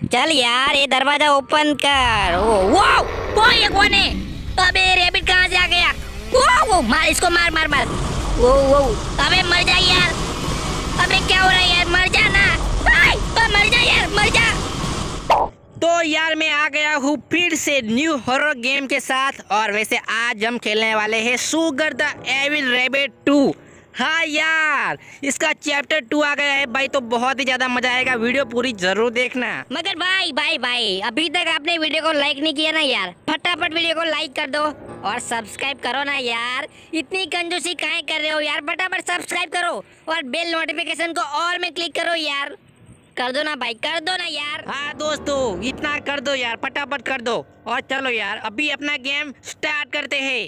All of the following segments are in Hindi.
चल यार ये दरवाजा ओपन कर। वो ये कौन है? अबे रैबिट कहाँ से आ गया? वो मार इसको, मार मार मार। वो अबे मर जा यार। अबे क्या हो रहा है यार, मर जा ना। मर जा यार, मर जा। तो यार मैं आ गया हूँ फिर से न्यू हॉरर गेम के साथ। और वैसे आज हम खेलने वाले हैं सुगर द एविल रैबिट 2। हाँ यार, इसका चैप्टर 2 आ गया है भाई, तो बहुत ही ज्यादा मजा आएगा। वीडियो पूरी जरूर देखना। मगर भाई अभी तक आपने वीडियो को लाइक नहीं किया ना यार, फटाफट वीडियो को लाइक कर दो और सब्सक्राइब करो ना यार। इतनी कंजूसी काहे कर रहे हो यार, फटाफट सब्सक्राइब करो और बेल नोटिफिकेशन को ऑल में क्लिक करो यार। कर दो ना भाई, कर दो ना यार। हाँ दोस्तों, इतना कर दो यार, फटाफट कर दो। और चलो यार अभी अपना गेम स्टार्ट करते हैं।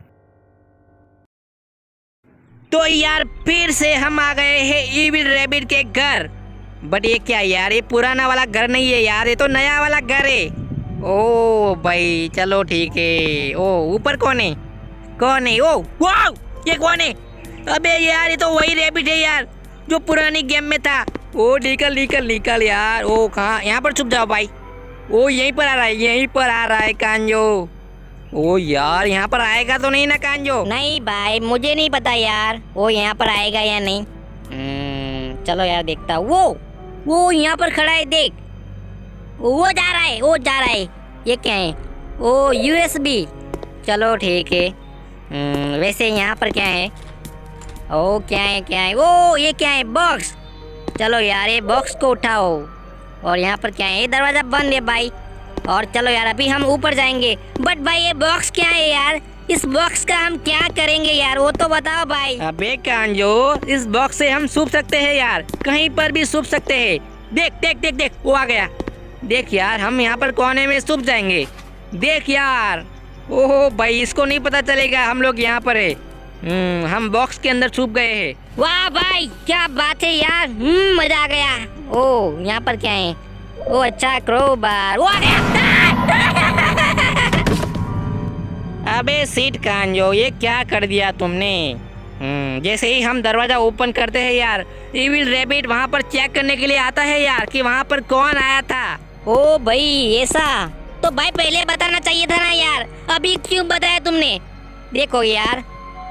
तो यार फिर से हम आ गए हैं इविल रैबिट के घर। बट ये क्या यार, ये पुराना वाला घर नहीं है यार, ये तो नया वाला घर है। ओ भाई चलो ठीक है। ओ ऊपर कौन है? कौन है? ओ वाओ, ये कौन है? अबे यार ये तो वही रैबिट है यार जो पुरानी गेम में था। ओ निकल निकल निकल यार। ओ कहाँ? यहाँ पर छुप जाओ भाई। ओ यहीं पर आ रहा है, यहीं पर आ रहा है कांजो। ओ यार यहाँ पर आएगा तो नहीं ना कांजो? नहीं भाई मुझे नहीं पता यार वो यहाँ पर आएगा या नहीं। चलो यार देखता हूँ। वो यहाँ पर खड़ा है, देख। वो जा रहा है, वो जा रहा है। ये क्या है? ओ USB। चलो ठीक है। वैसे यहाँ पर क्या है? ओ क्या है? ओ ये क्या है? बॉक्स। चलो यार ये बॉक्स को उठाओ। और यहाँ पर क्या है? ये दरवाजा बंद है भाई। और चलो यार अभी हम ऊपर जाएंगे। बट भाई ये बॉक्स क्या है यार? इस बॉक्स का हम क्या करेंगे यार, वो तो बताओ भाई। अबे कांजो, इस बॉक्स से हम छुप सकते हैं यार, कहीं पर भी छुप सकते हैं। देख देख देख देख, वो आ गया। देख यार हम यहाँ पर कोने में छुप जाएंगे। देख यार। ओहो भाई, इसको नहीं पता चलेगा हम लोग यहाँ पर है। हम बॉक्स के अंदर छुप गए हैं। वाह भाई क्या बात है यार, मजा आ गया। ओ यहाँ पर क्या है? ओ अच्छा क्रोबार। वो आ गया। अबे सीट कांजो, ये क्या कर दिया तुमने? जैसे ही हम दरवाजा ओपन करते हैं यार, इविल रैबिट वहाँ पर चेक करने के लिए आता है यार कि वहाँ पर कौन आया था। ओ भाई ऐसा तो भाई पहले बताना चाहिए था ना यार, अभी क्यों बताया तुमने? देखो यार।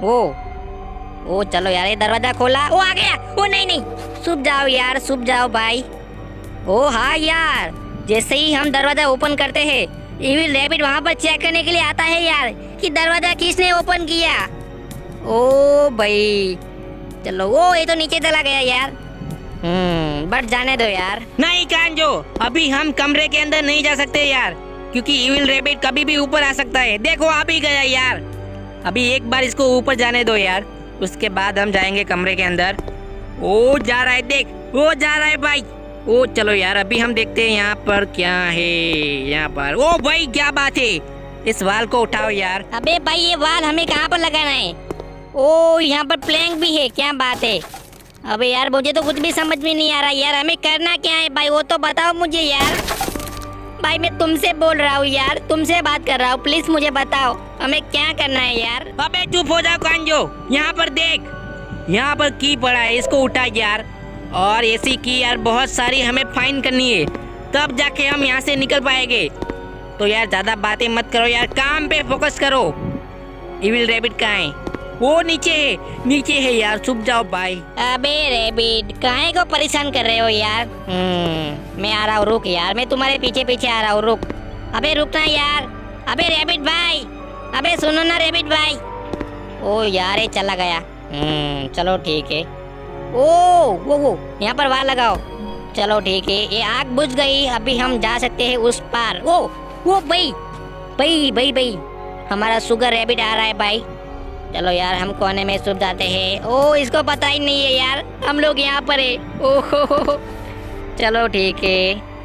ओ चलो यार ये दरवाजा खोला। वो आ गया। ओ नहीं, छुप जाओ यार, छुप जाओ भाई। ओ हाँ यार, जैसे ही हम दरवाजा ओपन करते हैं इविल रैबिट वहाँ पर चेक करने के लिए आता है यार कि दरवाजा किसने ओपन किया। ओ भाई चलो। वो ये तो नीचे चला गया यार। बट जाने दो यार। नहीं कांजो, अभी हम कमरे के अंदर नहीं जा सकते यार, क्योंकि इविल रैबिट कभी भी ऊपर आ सकता है। देखो आ भी गया यार। अभी एक बार इसको ऊपर जाने दो यार, उसके बाद हम जाएंगे कमरे के अंदर। ओ जा रहा है, देख वो जा रहा है भाई। ओ चलो यार अभी हम देखते हैं यहाँ पर क्या है। यहाँ पर ओ भाई क्या बात है, इस वाल को उठाओ यार। अबे भाई ये वाल हमें कहाँ पर लगाना है? ओ यहाँ पर प्लैंक भी है, क्या बात है? अबे यार मुझे तो कुछ भी समझ में नहीं आ रहा यार, हमें करना क्या है भाई, वो तो बताओ मुझे यार। भाई मैं तुमसे बोल रहा हूँ यार, तुमसे बात कर रहा हूँ, प्लीज मुझे बताओ हमें क्या करना है यार। अबे चुप हो जाओ कांजो, यहाँ पर देख, यहाँ पर की पड़ा है, इसको उठा यार। और ऐसी की यार बहुत सारी हमें फाइन करनी है, तब जाके हम यहाँ से निकल पाएंगे। तो यार ज्यादा बातें मत करो यार, काम पे फोकस करो। इविल रैबिट कहाँ है? वो नीचे है यार, छुप जाओ भाई। अबे रैबिट काहे को परेशान कर रहे हो यार? मैं आ रहा हूँ, रुक यार, मैं तुम्हारे पीछे पीछे आ रहा हूँ, रुक। अबे रुकना यार। अबे रैबिट भाई, अबे सुनो ना रैबिट भाई। ओ यार ये चला गया। चलो ठीक है। वो यहाँ पर वार लगाओ। चलो ठीक है, ये आग बुझ गई, अभी हम जा सकते हैं उस पार। वो भाई हमारा सुगर रैबिट आ रहा है भाई। चलो यार हम कोने में छुप जाते हैं। ओ इसको पता ही नहीं है यार हम लोग यहाँ पर है। ओहो चलो ठीक है।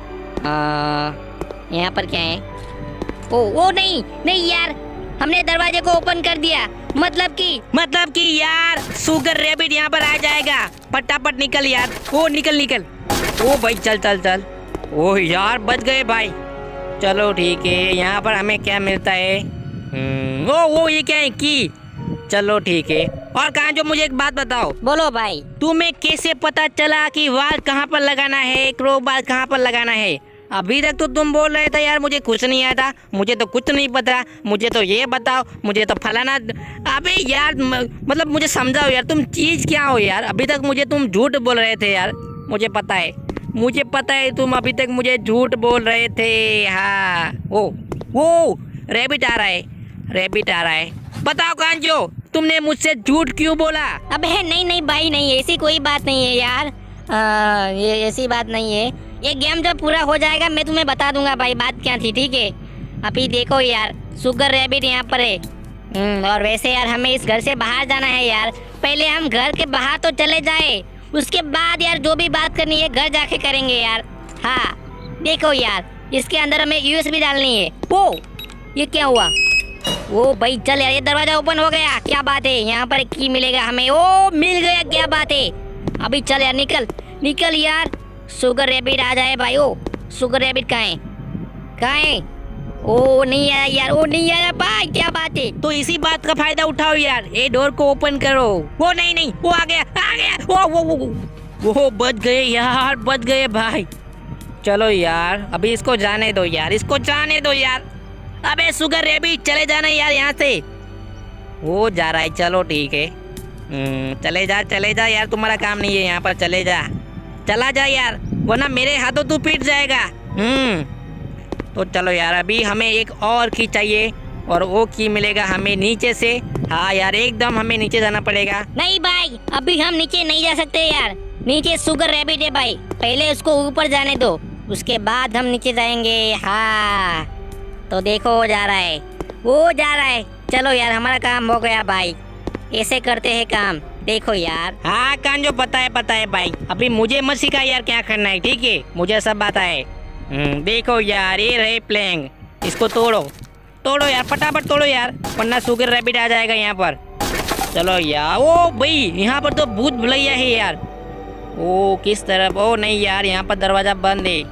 यहाँ पर क्या है? ओ नहीं यार, हमने दरवाजे को ओपन कर दिया, मतलब कि यार सुगर रैबिट यहाँ पर आ जाएगा। फटाफट निकल यार। ओ निकल। ओ भाई चल। ओह यार बच गए भाई। चलो ठीक है, यहाँ पर हमें क्या मिलता है? वो ये क्या है की? चलो ठीक है। और कहाँ जो मुझे एक बात बताओ। बोलो भाई। तुम्हें कैसे पता चला कि वाल कहाँ पर लगाना है, क्रोबार कहाँ पर लगाना है? अभी तक तो तुम बोल रहे थे यार मुझे कुछ नहीं आता, मुझे तो कुछ नहीं पता, मुझे तो ये बताओ, मुझे तो फलाना। अबे यार मतलब मुझे समझाओ यार, तुम चीज़ क्या हो यार? अभी तक मुझे तुम झूठ बोल रहे थे यार, मुझे पता है तुम अभी तक मुझे झूठ बोल रहे थे। हाँ वो रैबिट आ रहा है। बताओ कांजो, तुमने मुझसे झूठ क्यों बोला? अबे नहीं भाई नहीं, ऐसी कोई बात नहीं है यार। ये ऐसी बात नहीं है। ये गेम जब पूरा हो जाएगा मैं तुम्हें बता दूंगा भाई बात क्या थी, ठीक है? अभी देखो यार, शुगर रैबिट यहाँ पर है। और वैसे यार हमें इस घर से बाहर जाना है यार। पहले हम घर के बाहर तो चले जाए, उसके बाद यार जो भी बात करनी है घर जाके करेंगे यार। हाँ देखो यार, इसके अंदर हमें यूएसबी डालनी है। ओ ये क्या हुआ? ओ भाई चल यार, ये दरवाजा ओपन हो गया, क्या बात है? यहाँ पर की मिलेगा हमें। ओ मिल गया, क्या बात है? अभी चल यार, निकल यार। शुगर रैबिट आ जाए भाई। ओ शुगर रैबिट कहाँ है? ओ नहीं आया यार, ओ नहीं आया भाई, क्या बात है? तो इसी बात का फायदा उठाओ यार, ये डोर को ओपन करो। वो नहीं, वो आ गया। वो बच गए यार, बच गए भाई। चलो यार अभी इसको जाने दो यार, अबे शुगर रैबिट चले जाना यार यहाँ से। वो जा रहा है, चलो ठीक है। चले जा यार, तुम्हारा काम नहीं है यहाँ पर, चला जा यार, वरना मेरे हाथों तू पिट जाएगा। तो चलो यार, अभी हमें एक और की चाहिए, और वो की मिलेगा हमें नीचे से। हाँ यार, एकदम हमें नीचे जाना पड़ेगा। नहीं भाई, अभी हम नीचे नहीं जा सकते यार, नीचे शुगर रैबिट है भाई, पहले उसको ऊपर जाने दो, उसके बाद हम नीचे जाएंगे। हाँ तो देखो वो जा रहा है। चलो यार, हमारा काम हो गया भाई, ऐसे करते हैं काम, देखो यार। हाँ कांजो, पता है भाई, अभी मुझे मत सिखा यार क्या करना है, ठीक है? मुझे सब आता है। देखो यार, ये रहे प्लैंक, इसको तोड़ो यार, फटाफट तोड़ो यार, वरना शुगर रैबिट आ जाएगा यहाँ पर। चलो यार। ओ भाई, यहाँ पर तो भूत भुलैया है यार। ओ किस तरफ? ओ नहीं यार, यहाँ पर दरवाजा बंद है।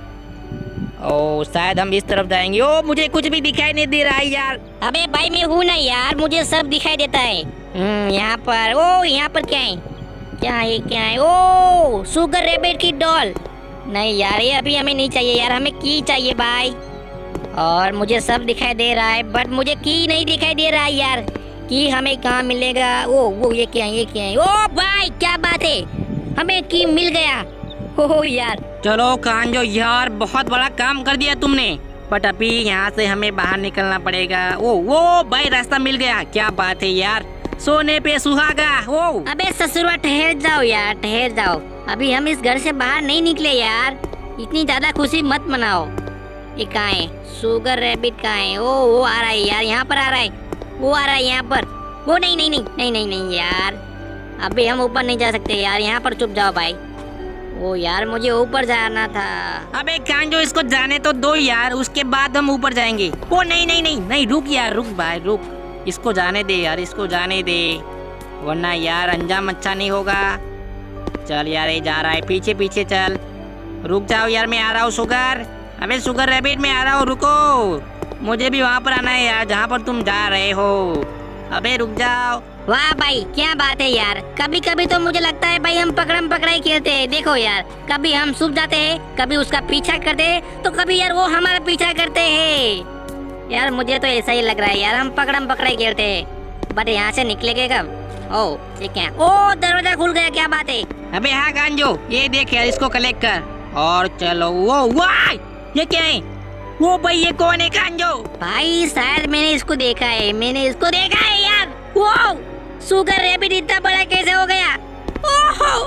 ओ शायद हम इस तरफ जाएंगे। ओ मुझे कुछ भी दिखाई नहीं दे रहा है यार। अबे भाई मैं हूँ ना यार, मुझे सब दिखाई देता है। यहाँ पर, ओ यहाँ पर क्या है? ओ शुगर रैबिट की डॉल। नहीं यार, ये अभी हमें नहीं चाहिए यार, हमें की चाहिए भाई। और मुझे सब दिखाई दे रहा है, बट मुझे की नहीं दिखाई दे रहा है यार। की हमें कहाँ मिलेगा? वो ये क्या है? ओ भाई क्या बात है, हमें की मिल गया। ओ यार चलो कांजो यार, बहुत बड़ा काम कर दिया तुमने, बट अभी यहाँ से हमें बाहर निकलना पड़ेगा। वो भाई रास्ता मिल गया, क्या बात है यार, सोने पे सुहागा। ओ अबे ससुरवा, ठहर जाओ यार, ठहर जाओ, अभी हम इस घर से बाहर नहीं निकले यार, इतनी ज्यादा खुशी मत मनाओ। ये कहाँ है? शुगर रैबिट कहाँ है? ओ वो आ रहा है यार, यहाँ पर आ रहा है, वो आ रहा है यहाँ पर। वो नहीं यार, अभी हम ऊपर नहीं जा सकते यार, यहाँ पर चुप जाओ भाई। ओ यार, मुझे ऊपर जाना था। अबे कांजो, इसको जाने तो दो यार, उसके बाद हम ऊपर जाएंगे। ओ नहीं, रुक यार, रुक भाई रुक, इसको जाने दे यार, इसको जाने दे, वरना यार अंजाम अच्छा नहीं होगा। चल यार, ये जा रहा है, पीछे चल, रुक जाओ यार, मैं आ रहा हूँ शुगर। अबे शुगर रैबिट, मैं आ रहा हूँ, रुको, मुझे भी वहाँ पर आना है यार जहाँ पर तुम जा रहे हो। अबे रुक जाओ। वाह भाई, क्या बात है यार, कभी कभी तो मुझे लगता है भाई हम पकड़म पकड़ाई खेलते हैं। देखो यार, कभी हम छुप जाते हैं, कभी उसका पीछा करते हैं, तो कभी यार वो हमारा पीछा करते हैं। यार मुझे तो ऐसा ही लग रहा है यार, हम पकड़म पकड़ाई खेलते हैं, बट यहाँ से निकलेंगे कब? ओ ये क्या? ओ दरवाजा खुल गया, क्या बात है? अबे हाँ कांजो, ये देख यार, इसको कलेक्ट कर और चलो। वो वाह, ये क्या है? वो भाई ये कौन है कांजो? भाई शायद मैंने इसको देखा है, यार। वो शुगर रैबिट इतना बड़ा कैसे हो गया? ओहो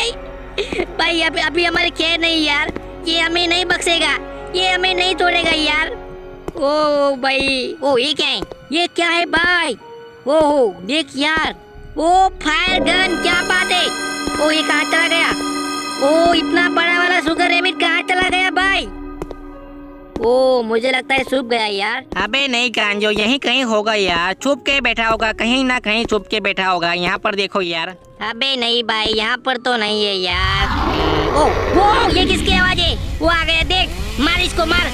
भाई अभी हमारी खैर नहीं यार, ये हमें नहीं बख्शेगा, ये हमें नहीं छोड़ेगा यार। ओ भाई, ओ ये क्या है भाई? ओहो देख यार, ओ फायर गन, क्या बात है? ओ ये कहाँ चला गया? ओ इतना बड़ा वाला शुगर रैबिट कहाँ चला गया भाई? ओ मुझे लगता है छुप गया यार। अबे नहीं कांजो, यहीं कहीं होगा यार, छुप के बैठा होगा, कहीं ना कहीं छुप के बैठा होगा। यहाँ पर देखो यार। अबे नहीं भाई, यहाँ पर तो नहीं है यार। ओ वो ये किसकी आवाज है? वो आ गया, देख, मार इसको, मार।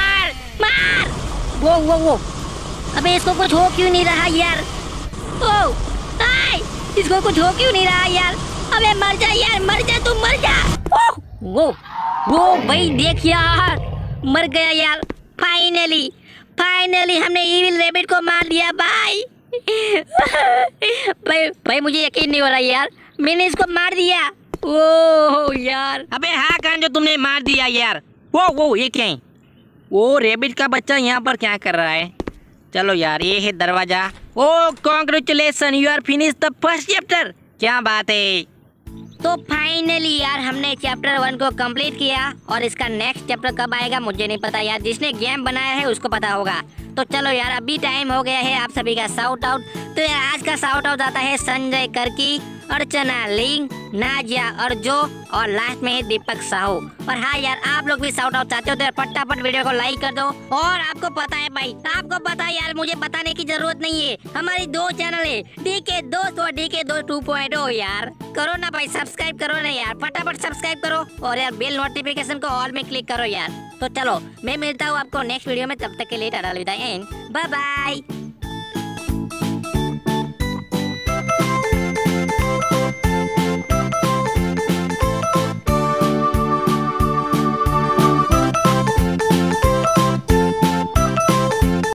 वो अबे इसको कुछ हो क्यों नहीं रहा यार? ओ आय, इसको कुछ हो क्यों नहीं रहा यार? अबे मर जा यार, मर जा, तू मर जा। वो भाई देख यार, मर गया यार। फाइनली फाइनली हमने इविल रैबिट को मार दिया भाई। भाई भाई मुझे यकीन नहीं हो रहा यार, मैंने इसको मार दिया। ओह यार। अबे हाँ कांजो, तुमने मार दिया यार। वो ये क्या है? वो रैबिट का बच्चा यहाँ पर क्या कर रहा है? चलो यार, ये है दरवाजा। Oh congratulation, you are finish the first chapter. क्या बात है। तो फाइनली यार हमने चैप्टर 1 को कंप्लीट किया, और इसका नेक्स्ट चैप्टर कब आएगा मुझे नहीं पता यार, जिसने गेम बनाया है उसको पता होगा। तो चलो यार, अभी टाइम हो गया है आप सभी का शाउट आउट। तो यार आज का शाउट आउट आता है संजय करकी, अर्चना लिंग, नाजिया और जो, और लास्ट में है दीपक साहू। और हाँ यार, आप लोग भी शाउट आउट चाहते हो तो यार फटाफट वीडियो को लाइक कर दो। और आपको पता है भाई, आपको पता है यार, मुझे बताने की जरूरत नहीं है, हमारी 2 चैनल है, DK दोस्त और DK दोस्त 2.0 यार। करो ना भाई, सब्सक्राइब करो ना यार, फटाफट सब्सक्राइब करो, और यार बेल नोटिफिकेशन को ऑल में क्लिक करो यार। तो चलो मैं मिलता हूँ आपको नेक्स्ट वीडियो में, तब तक के लिए टाटा, अलविदा एंड बाय बाय।